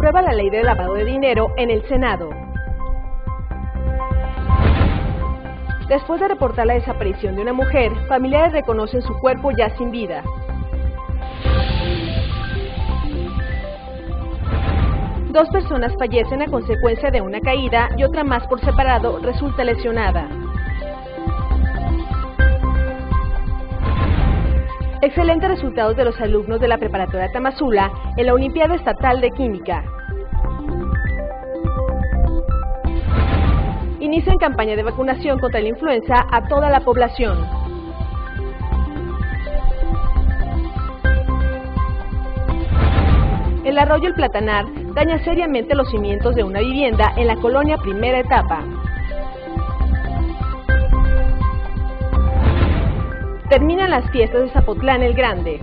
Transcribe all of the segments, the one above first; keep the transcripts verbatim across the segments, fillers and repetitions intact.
aprueba la ley de lavado de dinero en el Senado. Después de reportar la desaparición de una mujer, familiares reconocen su cuerpo ya sin vida. Dos personas fallecen a consecuencia de una caída y otra más por separado resulta lesionada. Excelentes resultados de los alumnos de la preparatoria Tamazula en la Olimpiada Estatal de Química. Inician campaña de vacunación contra la influenza a toda la población. El arroyo El Platanar daña seriamente los cimientos de una vivienda en la colonia Primera Etapa. Terminan las fiestas de Zapotlán el Grande.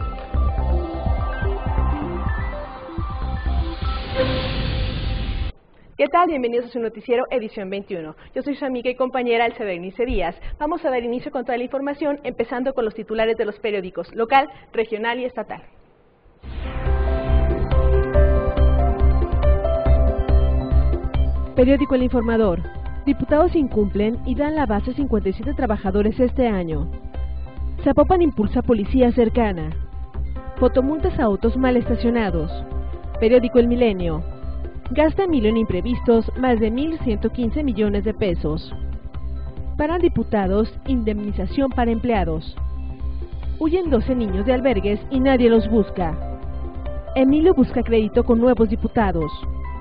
¿Qué tal? Bienvenidos a su noticiero edición veintiuno. Yo soy su amiga y compañera Elsa Bernice Díaz. Vamos a dar inicio con toda la información, empezando con los titulares de los periódicos local, regional y estatal. Periódico El Informador. Diputados incumplen y dan la base a cincuenta y siete trabajadores este año. Zapopan impulsa policía cercana. Fotomultas a autos mal estacionados. Periódico El Milenio. Gasta Emilio en imprevistos más de mil ciento quince millones de pesos. Paran diputados, indemnización para empleados. Huyen doce niños de albergues y nadie los busca. Emilio busca crédito con nuevos diputados.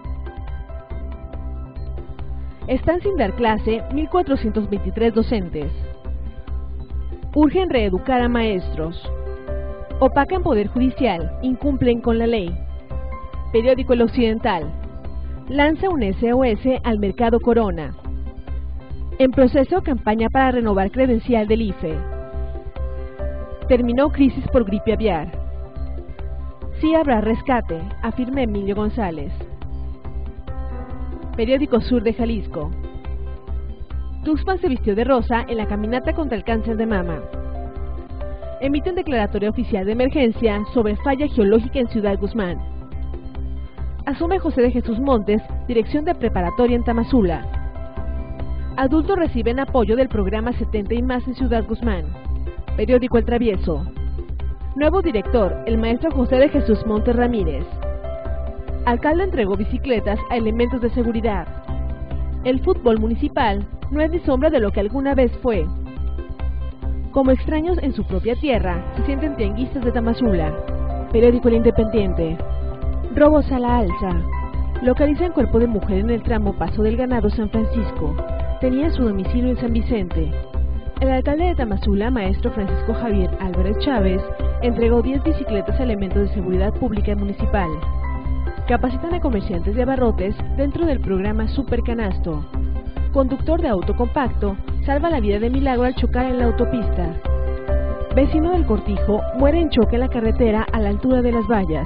Están sin dar clase mil cuatrocientos veintitrés docentes. Urgen reeducar a maestros. Opacan Poder Judicial, incumplen con la ley. Periódico El Occidental. Lanza un S O S al mercado Corona. En proceso campaña para renovar credencial del I F E. Terminó crisis por gripe aviar. Sí habrá rescate, afirma Emilio González. Periódico Sur de Jalisco. Tuxpan se vistió de rosa en la caminata contra el cáncer de mama. Emiten declaratoria oficial de emergencia sobre falla geológica en Ciudad Guzmán. Asume José de Jesús Montes, dirección de preparatoria en Tamazula. Adultos reciben apoyo del programa setenta y más en Ciudad Guzmán. Periódico El Travieso. Nuevo director, el maestro José de Jesús Montes Ramírez. Alcalde entregó bicicletas a elementos de seguridad. El fútbol municipal no es ni sombra de lo que alguna vez fue. Como extraños en su propia tierra, se sienten tianguistas de Tamazula. Periódico El Independiente. Robos a la alza. Localizan cuerpo de mujer en el tramo Paso del Ganado San Francisco. Tenía su domicilio en San Vicente. El alcalde de Tamazula, maestro Francisco Javier Álvarez Chávez, entregó diez bicicletas a elementos de seguridad pública municipal. Capacitan a comerciantes de abarrotes dentro del programa Super Canasto. Conductor de auto compacto salva la vida de milagro al chocar en la autopista. Vecino del Cortijo muere en choque en la carretera a la altura de las vallas.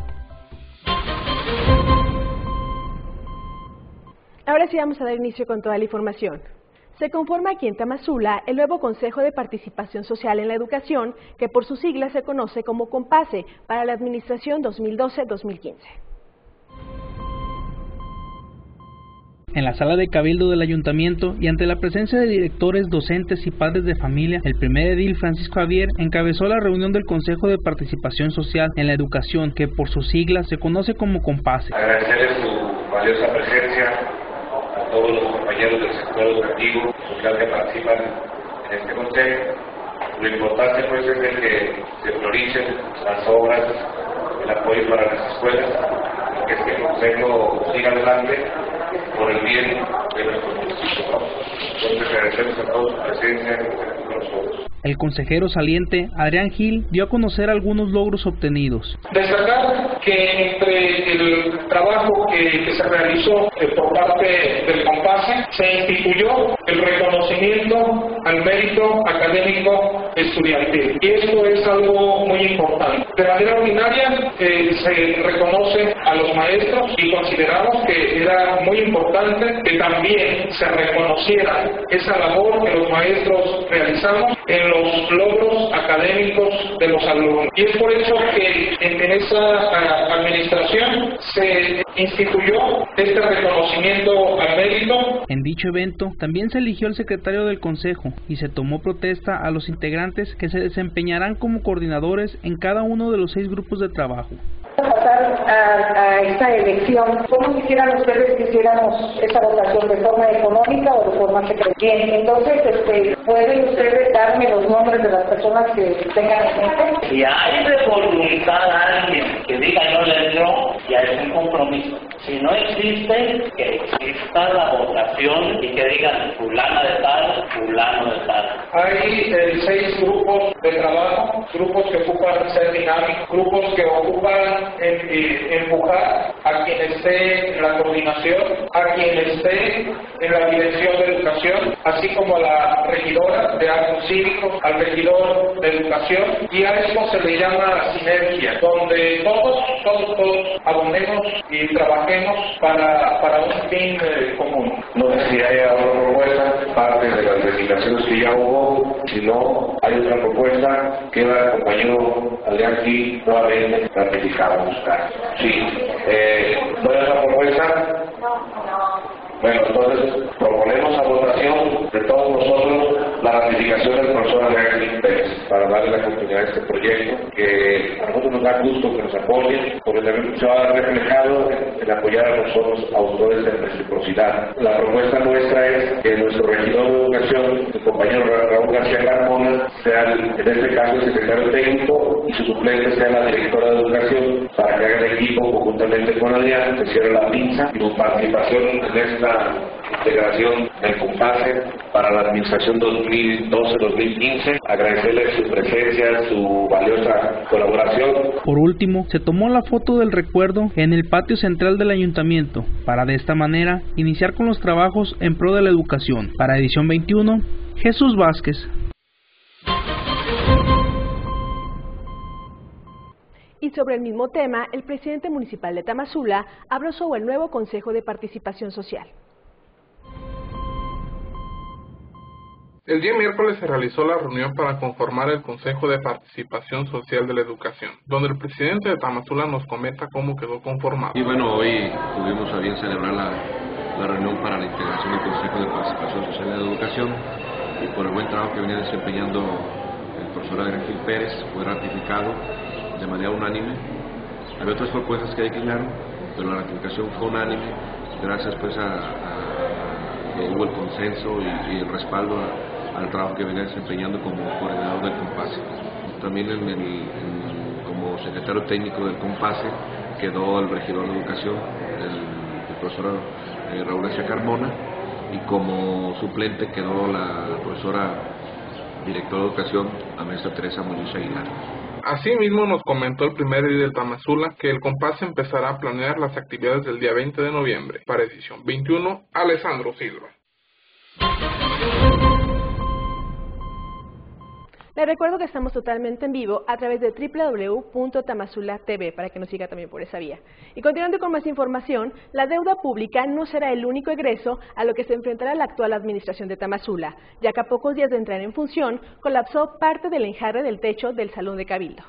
Ahora sí vamos a dar inicio con toda la información. Se conforma aquí en Tamazula el nuevo Consejo de Participación Social en la Educación, que por sus siglas se conoce como COMPASE, para la administración dos mil doce dos mil quince. En la sala de cabildo del ayuntamiento y ante la presencia de directores, docentes y padres de familia, el primer edil Francisco Javier encabezó la reunión del Consejo de Participación Social en la Educación, que por sus siglas se conoce como COMPASE. Agradecerles su valiosa presencia a todos los compañeros del sector educativo y social que participan en este consejo. Lo importante pues es el que se prioricen las obras, el apoyo para las escuelas, y que este consejo siga adelante por el bien de nuestro municipio. Entonces agradecemos a todos su presencia con nosotros. El consejero saliente, Adrián Gil, dio a conocer algunos logros obtenidos. Destacar que entre el trabajo que, que se realizó eh, por parte del COMPASE, se instituyó el reconocimiento al mérito académico estudiantil. Y esto es algo muy importante. De manera ordinaria eh, se reconoce a los maestros y consideramos que era muy importante que también se reconociera esa labor que los maestros realizamos en los logros académicos de los alumnos. Y es por eso que en, en esa a, administración se instituyó este reconocimiento al mérito. En dicho evento también se eligió el secretario del Consejo y se tomó protesta a los integrantes que se desempeñarán como coordinadores en cada uno de los seis grupos de trabajo. Pasar a, a esta elección, ¿cómo quisieran ustedes que hiciéramos esa votación? ¿De forma económica o de forma secreta? Bien, entonces, este, ¿pueden ustedes darme los nombres de las personas que tengan en mente? Si hay de voluntad alguien que diga no le entró, ya es un compromiso. Si no existe, que exista la votación y que digan fulana de tal, fulano de tal. Hay eh, seis grupos de trabajo, grupos que ocupan ser dinámicos, grupos que ocupan en, eh, empujar a quien esté en la coordinación, a quien esté en la dirección de educación, así como a la regidora de actos cívicos, al regidor de educación, y a eso se le llama sinergia, donde todos, todos, todos abonemos y trabajemos para, para un fin eh, común. No sé si hay otra propuesta, parte de las legislaciones que ya hubo, si no, hay otra propuesta que el compañero Adrián aquí nuevamente ratificado buscar. Sí, eh, ¿no hay otra propuesta? Bueno, entonces proponemos a votación de todos nosotros la ratificación del profesor Adrián Pérez para darle la continuidad a este proyecto, que a nosotros nos da gusto que nos apoyen, porque también se va a ver reflejado en apoyar a nosotros autores de reciprocidad. La propuesta nuestra es que nuestro regidor de educación, el compañero Raúl García Carmona, sea el, en este caso el secretario técnico y su suplente sea la directora de educación, para que hagan equipo conjuntamente con Adrián, que cierre la pinza y su participación en esta integración del COMPACE para la administración dos mil doce dos mil quince. Agradecerle su presencia, su valiosa colaboración. Por último, se tomó la foto del recuerdo en el patio central del ayuntamiento, para de esta manera iniciar con los trabajos en pro de la educación. Para Edición veintiuno, Jesús Vázquez. Y sobre el mismo tema, el presidente municipal de Tamazula habló sobre el nuevo Consejo de Participación Social. El día miércoles se realizó la reunión para conformar el Consejo de Participación Social de la Educación, donde el presidente de Tamazula nos comenta cómo quedó conformado. Y bueno, hoy tuvimos a bien celebrar la, la reunión para la integración del Consejo de Participación Social de la Educación, y por el buen trabajo que venía desempeñando el profesor Adrián Gil Pérez fue ratificado de manera unánime. Había otras propuestas que declinaron, pero la ratificación fue unánime, gracias pues a, a que hubo el consenso y, y el respaldo a, al trabajo que venía desempeñando como coordinador del COMPACE. También en el, en, como secretario técnico del COMPACE quedó el regidor de educación, el, el profesor eh, Raúl García Carmona, y como suplente quedó la profesora directora de educación, la maestra Teresa Muñoz Aguilar. Asimismo nos comentó el primer edil de Tamazula que el COMPACE empezará a planear las actividades del día veinte de noviembre. Para Edición veintiuno, Alessandro Silva. Les recuerdo que estamos totalmente en vivo a través de doble u doble u doble u punto tamazula punto t v para que nos siga también por esa vía. Y continuando con más información, la deuda pública no será el único egreso a lo que se enfrentará la actual administración de Tamazula, ya que a pocos días de entrar en función colapsó parte del enjarre del techo del Salón de Cabildo.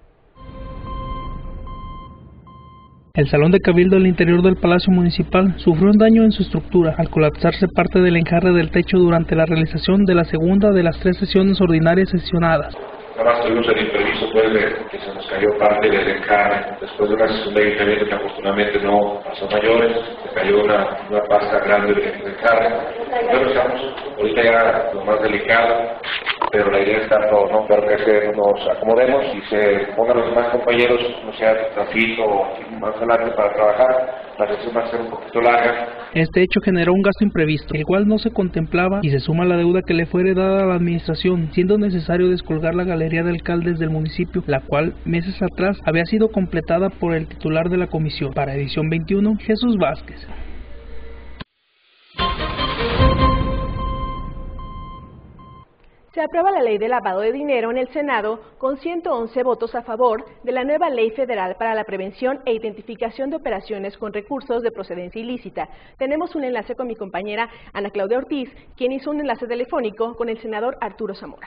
El Salón de Cabildo del interior del Palacio Municipal sufrió un daño en su estructura al colapsarse parte del enjarre del techo durante la realización de la segunda de las tres sesiones ordinarias sesionadas. Nada más tuvimos el imprevisto pues, de que se nos cayó parte del enjarre después de una sesión de ayuntamiento que afortunadamente no pasó mayores, se cayó una, una pasta grande del enjarre. Pero estamos ahorita ya lo más delicado, pero la idea está todo, ¿no? Para que nos acomodemos y se pongan los demás compañeros, no sea trafito o más adelante para trabajar. La sesión va a ser un poquito larga. Este hecho generó un gasto imprevisto, el cual no se contemplaba y se suma a la deuda que le fue heredada a la administración, siendo necesario descolgar la galería de alcaldes del municipio, la cual meses atrás había sido completada por el titular de la comisión. Para Edición veintiuno, Jesús Vázquez. Se Se aprueba la ley de lavado de dinero en el Senado con ciento once votos a favor de la nueva Ley Federal para la Prevención e Identificación de Operaciones con Recursos de Procedencia Ilícita. Tenemos un enlace con mi compañera Ana Claudia Ortiz, quien hizo un enlace telefónico con el senador Arturo Zamora.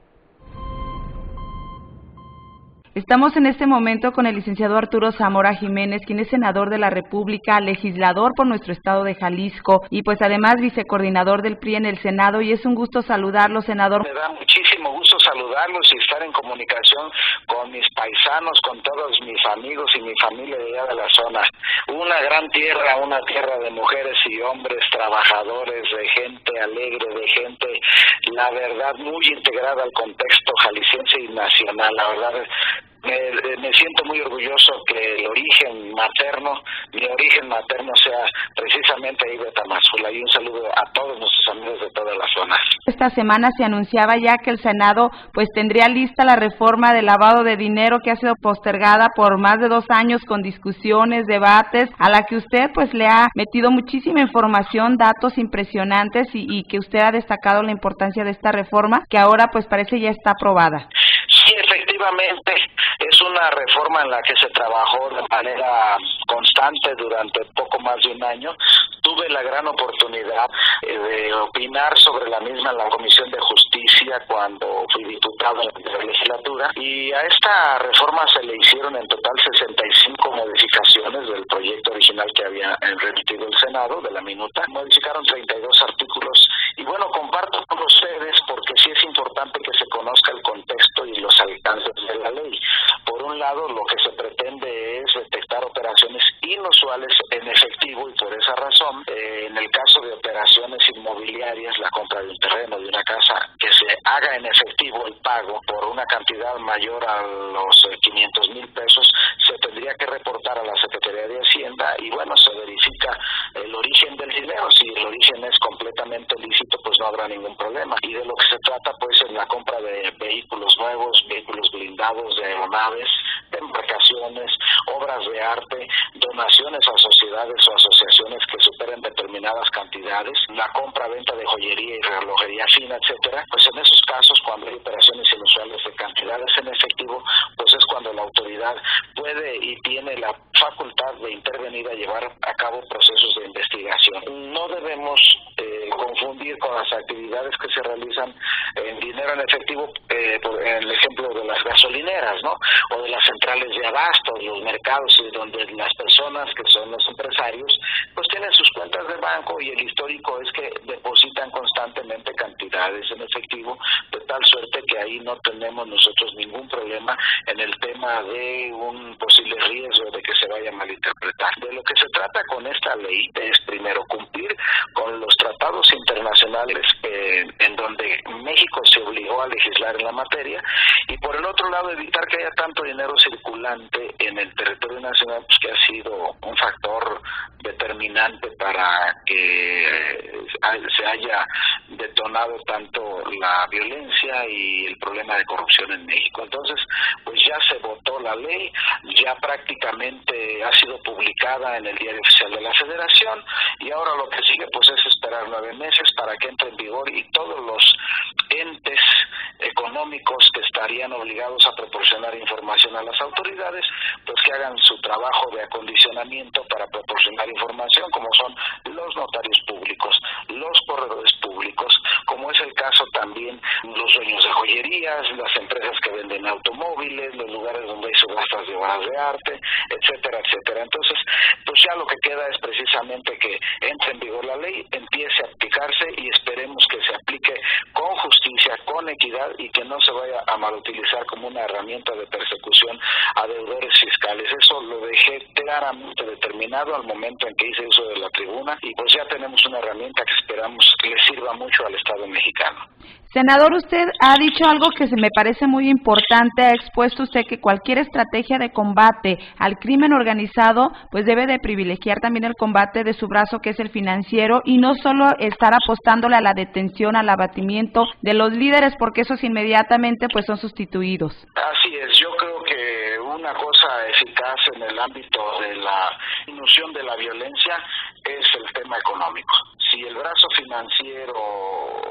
Estamos en este momento con el licenciado Arturo Zamora Jiménez, quien es senador de la República, legislador por nuestro estado de Jalisco y pues además vicecoordinador del P R I en el Senado, y es un gusto saludarlo, senador. Me da muchísimo gusto saludarlos y estar en comunicación con mis paisanos, con todos mis amigos y mi familia de allá de la zona. Una gran tierra, una tierra de mujeres y hombres trabajadores, de gente alegre, de gente, la verdad, muy integrada al contexto jalisciense y nacional, la verdad. Me, me siento muy orgulloso que el origen materno, mi origen materno sea precisamente ahí de Tamazula, y un saludo a todos nuestros amigos de todas las zonas. Esta semana se anunciaba ya que el Senado pues tendría lista la reforma del lavado de dinero que ha sido postergada por más de dos años con discusiones, debates, a la que usted pues le ha metido muchísima información, datos impresionantes y, y que usted ha destacado la importancia de esta reforma que ahora pues parece ya está aprobada. Sí, efectivamente, es una reforma en la que se trabajó de manera constante durante poco más de un año. Tuve la gran oportunidad eh, de opinar sobre la misma en la Comisión de Justicia cuando fui diputado en la legislatura, y a esta reforma se le hicieron en total sesenta y cinco modificaciones del proyecto original que había remitido el Senado, de la minuta. Modificaron treinta y dos artículos y bueno, comparto con ustedes porque sí es importante que se conozca el contexto y los alcances de la ley. Por un lado, lo que se pretende es detectar operaciones inusuales en efectivo, y por esa razón, eh, en el caso de operaciones inmobiliarias, la compra de un terreno, de una casa, que se haga en efectivo el pago por una cantidad mayor a los eh, quinientos mil pesos, se tendría que reportar a la Secretaría de Hacienda y bueno, se verifica el origen del dinero. Si el origen es completamente lícito, pues no habrá ningún problema. Y de lo que se trata, pues, en la compra de vehículos nuevos, vehículos blindados, de aeronaves, de embarcaciones, obras de arte, donaciones a sociedades o asociaciones que superen determinadas cantidades, la compra-venta de joyería y relojería fina, etcétera. Pues en esos casos, cuando hay operaciones inusuales de cantidades en efectivo, pues es cuando la autoridad puede y tiene la facultad de intervenir a llevar a cabo procesos de investigación. No debemos eh, confundir con las actividades que se realizan en dinero en efectivo, eh, por, en el ejemplo de las gasolineras, ¿no? O de las centrales de abasto, los mercados, donde las personas que son los empresarios, pues tienen sus cuentas de banco y el histórico es que depositan constantemente cantidades en efectivo, de tal suerte que ahí no tenemos nosotros ningún problema en el tema de un posible riesgo de que se vaya a malinterpretar. De lo que se trata con esta ley es primero cumplir con los tratados internacionales eh, en donde México se obligó a legislar en la materia, y por el otro lado evitar que haya tanto dinero circulante en el territorio nacional, pues, que ha sido un factor determinante para que eh, se haya detonado tanto la violencia y el problema de corrupción en México. Entonces, pues ya se votó la ley, ya prácticamente ha sido publicada en el Diario Oficial de la Federación, y ahora lo que sigue pues es esperar nueve meses para que entre en vigor, y todos los entes económicos que estarían obligados a proporcionar información a las autoridades, pues que hagan su trabajo de acondicionamiento para proporcionar información, como son los notarios públicos, los corredores públicos, como es el caso también los dueños de joyerías, las empresas que venden automóviles, los lugares donde hay subastas de obras de arte, etcétera, etcétera. Entonces, pues ya lo que queda es precisamente que entre en vigor la ley, empiece a aplicarse y esperemos que se aplique con justicia, con equidad, y que no se vaya a malutilizar como una herramienta de persecución a deudores fiscales. Eso lo dejé claramente determinado al momento en que hice uso de la tribuna, y pues ya tenemos una herramienta que esperamos que le sirva mucho al Estado mexicano. Senador, usted ha dicho algo que se me parece muy importante. Ha expuesto usted que cualquier estrategia de combate al crimen organizado pues debe de privilegiar también el combate de su brazo, que es el financiero, y no solo estar apostándole a la detención, al abatimiento de los líderes, porque esos inmediatamente pues son sustituidos. Así es, yo creo que una cosa eficaz en el ámbito de la disminución de la violencia es el tema económico. Si el brazo financiero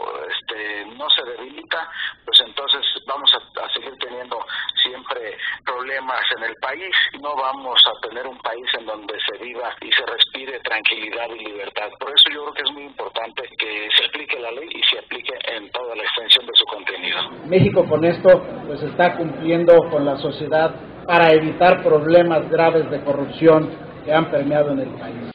este, no se debilita, pues entonces vamos a, a seguir teniendo siempre problemas en el país. No vamos a tener un país en donde se viva y se respire tranquilidad y libertad. Por eso yo creo que es muy importante que se aplique la ley y se aplique en toda la extensión de su contenido. México con esto pues está cumpliendo con la sociedad para evitar problemas graves de corrupción que han permeado en el país.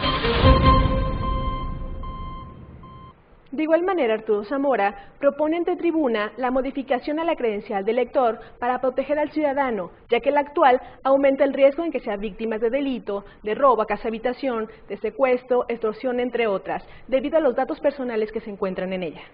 De igual manera, Arturo Zamora propone ante tribuna la modificación a la credencial del elector para proteger al ciudadano, ya que la actual aumenta el riesgo en que sea víctimas de delito, de robo a casa habitación, de secuestro, extorsión, entre otras, debido a los datos personales que se encuentran en ella.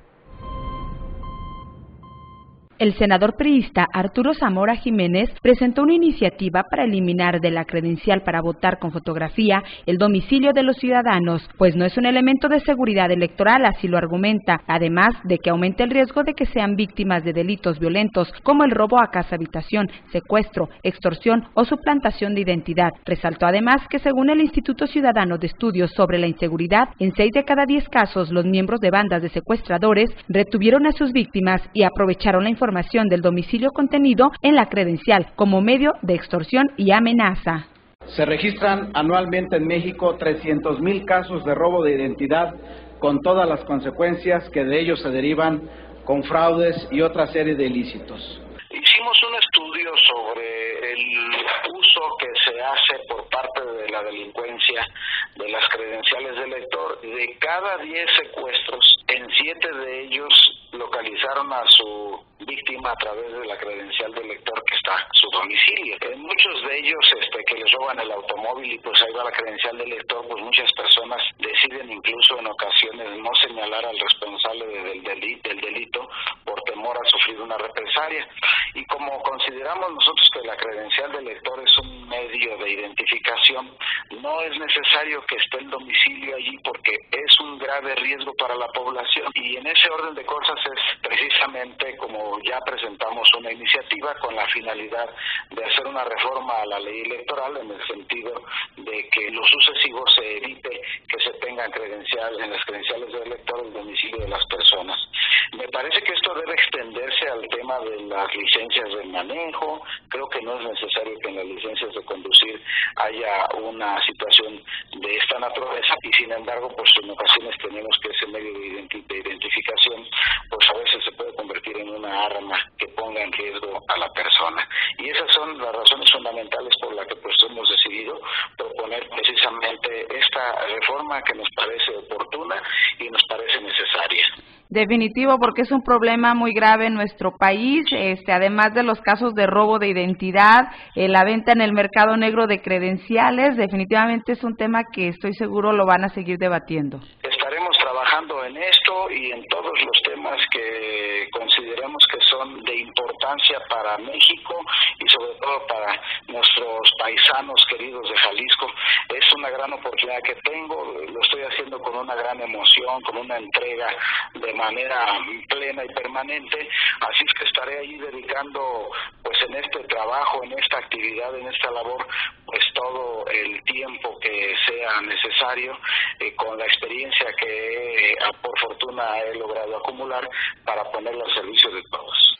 El senador priista Arturo Zamora Jiménez presentó una iniciativa para eliminar de la credencial para votar con fotografía el domicilio de los ciudadanos, pues no es un elemento de seguridad electoral, así lo argumenta, además de que aumenta el riesgo de que sean víctimas de delitos violentos como el robo a casa habitación, secuestro, extorsión o suplantación de identidad. Resaltó además que según el Instituto Ciudadano de Estudios sobre la Inseguridad, en seis de cada diez casos los miembros de bandas de secuestradores retuvieron a sus víctimas y aprovecharon la información información del domicilio contenido en la credencial como medio de extorsión y amenaza. Se registran anualmente en México trescientos mil casos de robo de identidad con todas las consecuencias que de ellos se derivan con fraudes y otra serie de ilícitos. Hicimos un estudio sobre el uso que se hace por parte de la delincuencia de las credenciales del elector. De cada diez secuestros, en siete de ellos localizaron a su víctima a través de la credencial del elector que está su domicilio. En muchos de ellos este, que les roban el automóvil y pues ahí va la credencial del elector, pues muchas personas deciden incluso en ocasiones no señalar al responsable del delito, del delito por temor a sufrir una represalia. Y como consideramos nosotros que la credencial del elector es un medio de identificación, no es necesario que esté el domicilio allí porque es un grave riesgo para la población. Y en ese orden de cosas es precisamente como ya presentamos una iniciativa con la finalidad de hacer una reforma a la ley electoral en el sentido de que en lo sucesivo se evite que se tengan credenciales en las credenciales del elector el domicilio de las personas. Me parece que esto debe extenderse al tema de las licencias de manejo. Creo que no es necesario que en las licencias de conducir haya una situación de esta naturaleza y sin embargo pues en ocasiones tenemos que ese medio de, identi de identificación pues a veces se puede convertir en una arma que ponga en riesgo a la persona. Y esas son las razones fundamentales por las que pues hemos decidido proponer precisamente esta reforma que nos parece oportuna y nos parece necesaria. Definitivo, porque es un problema muy grave en nuestro país, este, además de los casos de robo de identidad, eh, la venta en el mercado negro de credenciales, definitivamente es un tema que estoy seguro lo van a seguir debatiendo. Estaremos trabajando en esto y en todos los temas que consideremos que son de importancia para México y sobre todo para nuestros paisanos queridos de Jalisco. Es una gran oportunidad que tengo, lo estoy haciendo con una gran emoción, con una entrega de manera plena y permanente, así es que estaré ahí dedicando pues en este trabajo, en esta actividad, en esta labor, pues todo el tiempo que sea necesario, eh, con la experiencia que eh, por fortuna he logrado acumular para ponerlo al servicio de todos.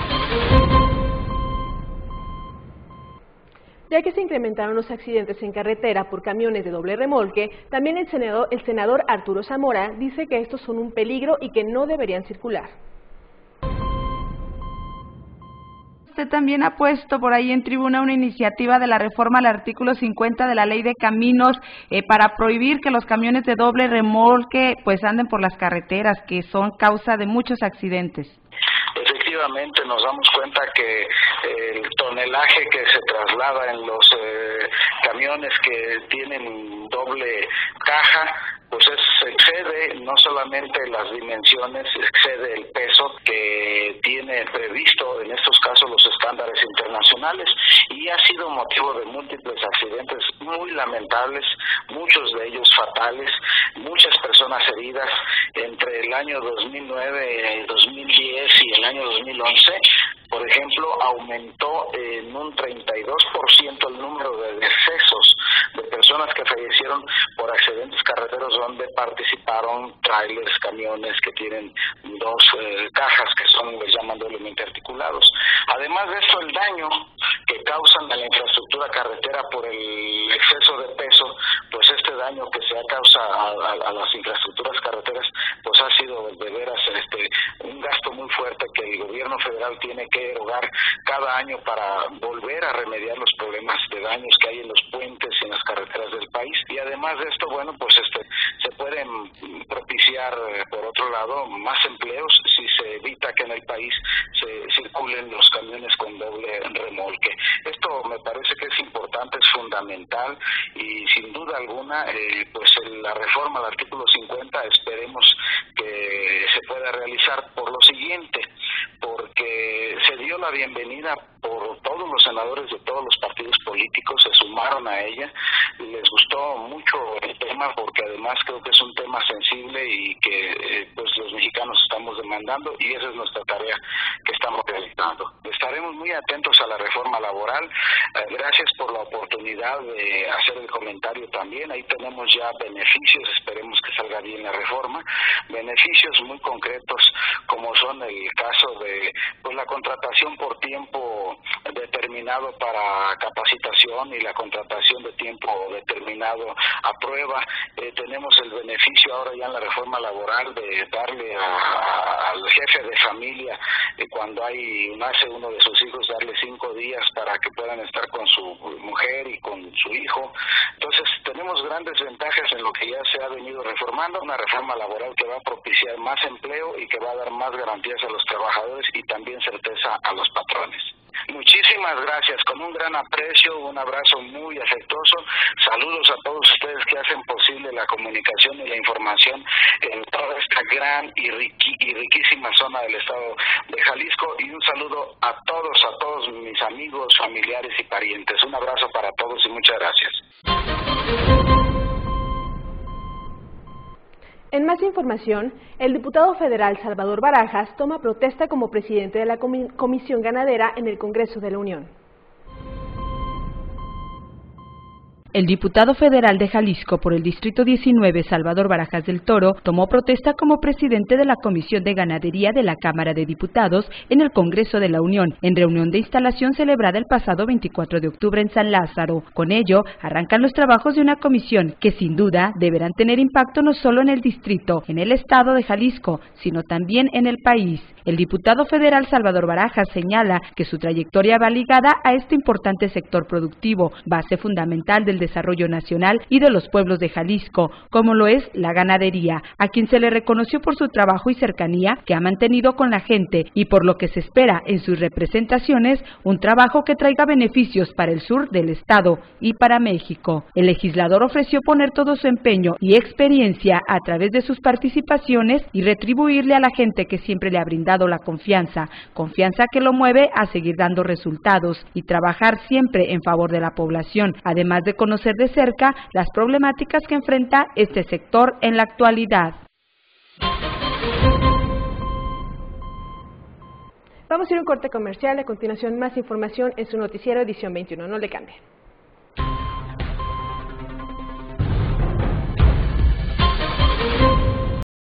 Ya que se incrementaron los accidentes en carretera por camiones de doble remolque, también el senador, el senador Arturo Zamora dice que estos son un peligro y que no deberían circular. Usted también ha puesto por ahí en tribuna una iniciativa de la reforma al artículo cincuenta de la Ley de Caminos eh, para prohibir que los camiones de doble remolque pues anden por las carreteras, que son causa de muchos accidentes. Efectivamente nos damos cuenta que el tonelaje que se traslada en los eh, camiones que tienen doble caja pues es, excede no solamente las dimensiones, excede el peso que tiene previsto en estos casos los estándares internacionales y ha sido motivo de múltiples accidentes muy lamentables, muchos de ellos fatales, muchas personas heridas entre el año dos mil nueve, dos mil diez y el año dos mil once. Por ejemplo, aumentó en un treinta y dos por ciento el número de decesos de personas que fallecieron por accidentes carreteros donde participaron trailers, camiones que tienen dos eh, cajas que son, les llaman doblemente articulados. Además de esto, el daño que causan a la infraestructura carretera por el exceso de peso, pues este daño que se ha causado a, a, a las infraestructuras carreteras, pues ha sido de veras este un gasto muy fuerte que el gobierno federal tiene que erogar cada año para volver a remediar los problemas de daños que hay en los puentes y en las carreteras del país. Y además de esto, bueno, pues este se pueden propiciar, por otro lado, más empleos si se evita que en el país se circulen los camiones con doble remolque. Esto me parece que es importante, es fundamental, y sin duda alguna, eh, pues en la reforma al artículo cincuenta esperemos que se pueda realizar por lo siguiente, porque se dio la bienvenida por todos los senadores de todos los partidos políticos, se sumaron a ella, les gustó mucho el tema porque además creo que es un tema sensible y que eh, pues los mexicanos estamos demandando, y esa es nuestra tarea que estamos realizando. Estaremos muy atentos a la reforma laboral. Eh, gracias por la oportunidad de hacer el comentario también. Ahí tenemos ya beneficios, esperemos que salga bien la reforma, beneficios muy concretos como son el caso de pues la contratación por tiempo determinado para capacitación y la contratación de tiempo determinado a prueba. Eh, tenemos el beneficio ahora ya en la reforma laboral de darle a, a, al jefe de familia, eh, cuando hay nace uno de sus hijos, darle cinco días para que puedan estar con su mujer y con su hijo. Entonces tenemos grandes ventajas en lo que ya se ha venido reformando, una reforma laboral que va a propiciar más empleo y que va a dar más garantías a los trabajadores y también certeza a los patrones. Muchísimas gracias, con un gran aprecio, un abrazo muy afectuoso, saludos a todos ustedes que hacen posible la comunicación y la información en toda esta gran y, riqui, y riquísima zona del estado de Jalisco, y un saludo a todos, a todos mis amigos, familiares y parientes. Un abrazo para todos y muchas gracias. En más información, el diputado federal Salvador Barajas toma protesta como presidente de la Comisión Ganadera en el Congreso de la Unión. El diputado federal de Jalisco por el Distrito diecinueve, Salvador Barajas del Toro, tomó protesta como presidente de la Comisión de Ganadería de la Cámara de Diputados en el Congreso de la Unión, en reunión de instalación celebrada el pasado veinticuatro de octubre en San Lázaro. Con ello, arrancan los trabajos de una comisión que sin duda deberán tener impacto no solo en el distrito, en el estado de Jalisco, sino también en el país. El diputado federal Salvador Barajas señala que su trayectoria va ligada a este importante sector productivo, base fundamental del desarrollo nacional y de los pueblos de Jalisco, como lo es la ganadería, a quien se le reconoció por su trabajo y cercanía que ha mantenido con la gente y por lo que se espera en sus representaciones un trabajo que traiga beneficios para el sur del estado y para México. El legislador ofreció poner todo su empeño y experiencia a través de sus participaciones y retribuirle a la gente que siempre le ha brindado la confianza, confianza que lo mueve a seguir dando resultados y trabajar siempre en favor de la población, además de conocer de cerca las problemáticas que enfrenta este sector en la actualidad. Vamos a ir a un corte comercial, a continuación más información en su noticiero edición veintiuno, no le cambie.